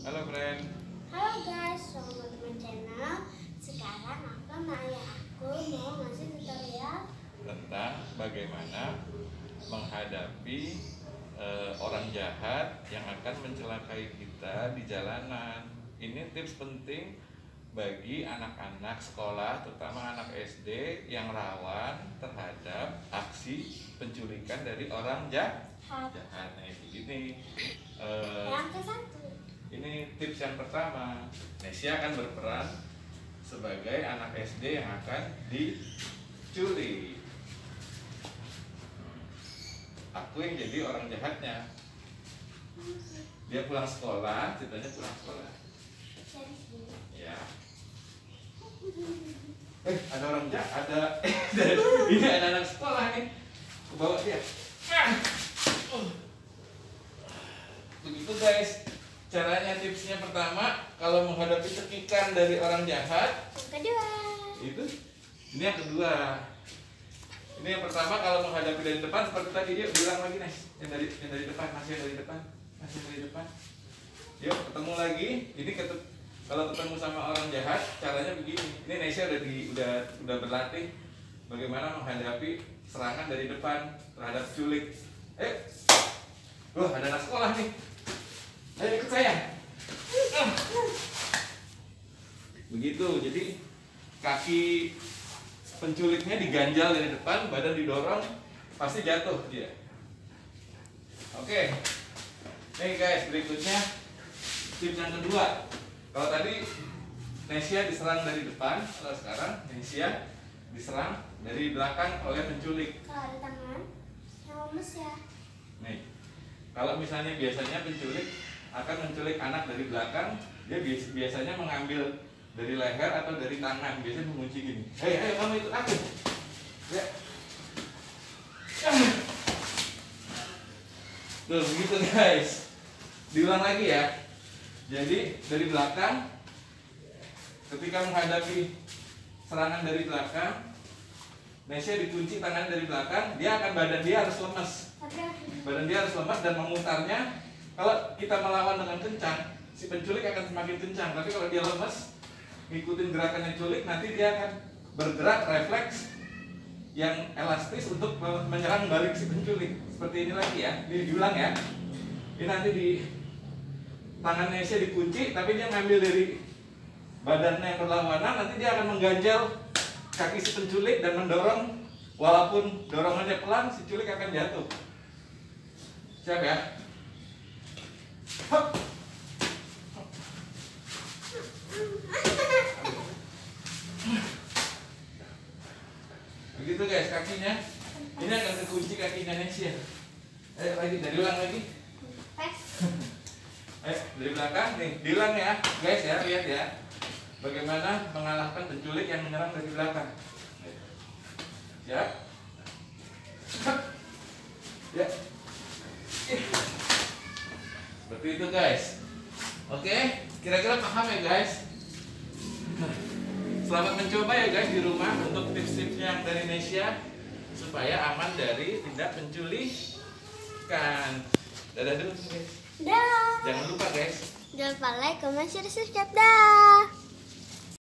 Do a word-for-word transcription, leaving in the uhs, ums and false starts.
Halo friend. Halo guys, selamat datang channel. Sekarang aku sama ayah aku mau ngasih tutorial Tentang bagaimana menghadapi uh, orang jahat yang akan mencelakai kita di jalanan. Ini tips penting bagi anak-anak sekolah, terutama anak S D yang rawan terhadap aksi penculikan dari orang jahat. Jahat, nah begini. Uh, yang ke satu. Ini tips yang pertama. Nesya akan berperan sebagai anak S D yang akan diculik. Aku yang jadi orang jahatnya. Dia pulang sekolah, ceritanya pulang sekolah. Ya. Eh, ada orang jahat, ada ini ada anak sekolah nih. Aku bawa dia. Begitu guys. Caranya, tipsnya pertama, kalau menghadapi cekikan dari orang jahat. Yang kedua. Itu. Ini yang kedua. Ini yang pertama, kalau menghadapi dari depan seperti tadi, yuk bilang lagi nih. Yang dari yang dari depan, masih yang dari depan, masih yang dari depan. Yuk ketemu lagi. Ini ketemu, kalau ketemu sama orang jahat, caranya begini. Ini Nesya udah di udah udah berlatih bagaimana menghadapi serangan dari depan terhadap culik. Eh, wah ada anak sekolah nih. Ayo ikut saya. Begitu, jadi kaki penculiknya diganjal dari depan, badan didorong, pasti jatuh dia. Oke. Nih guys, berikutnya tips yang kedua. Kalau tadi Nesya diserang dari depan, kalau sekarang Nesya diserang dari belakang oleh penculik. Kalau ada tangan, yang lemes ya. Nih, kalau misalnya biasanya penculik akan menculik anak dari belakang, dia biasanya mengambil dari leher atau dari tangan, biasanya mengunci gini. Hei, ayo kamu ikut aku. Ya. Tuh, begitu guys. Diulang lagi ya. Jadi dari belakang, ketika menghadapi serangan dari belakang, Nesya dikunci tangan dari belakang, dia akan badan dia harus lemas. Badan dia harus lemas dan memutarnya. Kalau kita melawan dengan kencang, si penculik akan semakin kencang. Tapi kalau dia lemas, ngikutin gerakannya culik, nanti dia akan bergerak refleks yang elastis untuk menyerang balik si penculik. Seperti ini lagi ya, ini diulang ya. Ini nanti di tangan Nesya dikunci, tapi dia ngambil dari badannya yang berlawanan, nanti dia akan mengganjal kaki si penculik dan mendorong. Walaupun dorongannya pelan, si culik akan jatuh. Siap ya? Hop. Begitu guys kakinya. Ini akan kekunci kakinya Nesya. Ayo lagi, dari ulang lagi. Ayo dari belakang nih, diulang ya guys ya, lihat ya. Bagaimana mengalahkan penculik yang menyerang dari belakang. Siap? Ya. Seperti itu guys. Oke, kira-kira paham ya guys? Selamat mencoba ya guys di rumah untuk tips-tipsnya dari Nesya supaya aman dari tindak penculikan. Dadah dulu guys. Dah. Jangan lupa guys. Jangan lupa like, comment, share, subscribe. Dah.